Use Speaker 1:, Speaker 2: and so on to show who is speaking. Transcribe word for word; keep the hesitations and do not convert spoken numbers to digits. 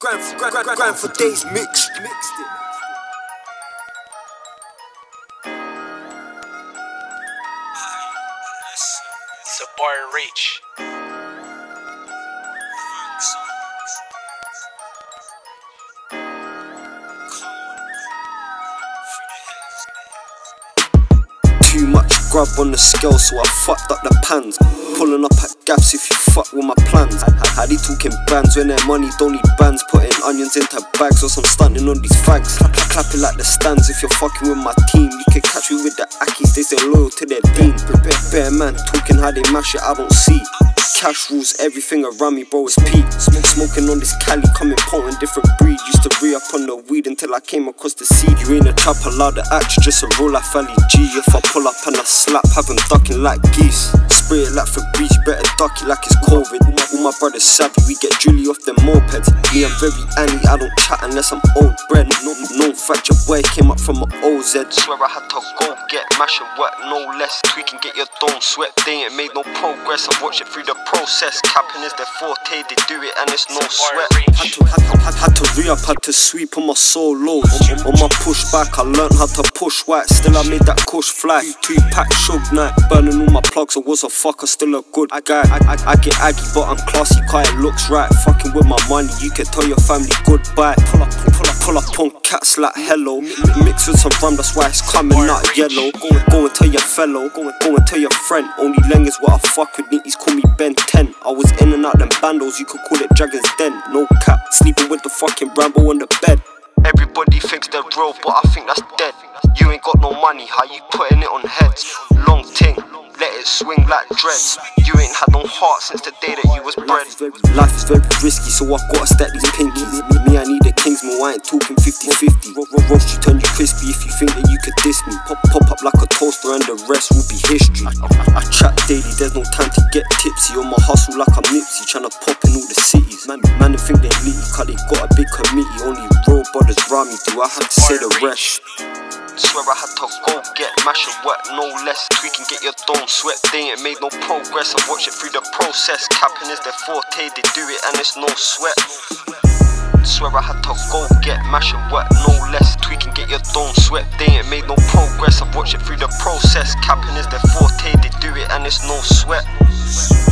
Speaker 1: Grind for, grind, grind, grind for days mixed. Mixed it.
Speaker 2: It's a boy Reach.
Speaker 1: Too much grub on the scale, so I fucked up the pans. Pulling up at gaps if you fuck with my plans. How they talking bands when their money don't need bands? Putting onions into bags or some stunting on these fags. Clap, clap, clapping like the stands if you're fucking with my team. You can catch me with the Akis, they stay loyal to their dean. Bare, bare man talking how they mash it, I don't see. Cash rules everything around me, bro, it's peak. Smoke, smoking on this Cali, coming potent, different breed. Used to re up on the weed until I came across the seed. You ain't a trap, allowed to act, you just a roll like Ali G. If I pull up and I slap, have them ducking like geese. Spray it like Febreze, better duck it like it's COVID. All my, all my brothers savvy, we get Julie off them mopeds. Me, I'm very Annie, I don't chat unless I'm old bread. No, no fracture boy came up from an O Z. Swear I had to go get mash and work, no less. Tweak and get your dome sweat, they ain't made no progress. I watch it through the process. Capping is their forte, they do it and it's no sweat. Had to, had, had, had to re-up, had to sweep on my solos. On, on my push back, I learned how to push white. Still I made that kush fly. Two pack shug night, burning all my plugs. I was a fucker, still a good guy. I, I, I get aggy, but I'm classy, car it looks right. Fucking with my money, you can tell your family goodbye. Pull up, pull up, pull up on cats like hello. Mix with some rum, that's why it's coming out yellow. Go and, go and tell your fellow, go and, go and tell your friend. Only Leng is what I fuck with, niggas call me Ben ten. I was in and out them bandos, you could call it Dragon's Den. No cap, sleeping with the fucking Rambo on the bed. Everybody thinks they're real, but I think that's dead. You ain't got no money, how you putting it on heads? Long ting, let it swing like dreads. You ain't had no heart since the day that you was bred. Life is very risky, so I gotta stack these pinkies. Me, I need a Kingsman, I ain't talking fifty fifty. Roast you, turn you crispy if you think that you could diss me. Pop, pop up like a toaster and the rest will be history. I, I, I chat daily, there's no time to get tipsy. On my hustle like I'm Nipsey, tryna pop in all the cities. Man, man, they think they litty, cause they got a big committee. Only real brothers round me, do I have to say the rest? Swear I had to go get mash and work, no less. Tweak and get your dome sweat, they ain't made no progress. I watch it through the process. Capping is their forte, they do it and it's no sweat. Swear I had to go get mash and work, no less. Tweak and get your dome sweat, they ain't made no progress. I watch it through the process. Capping is their forte, they do it and it's no sweat.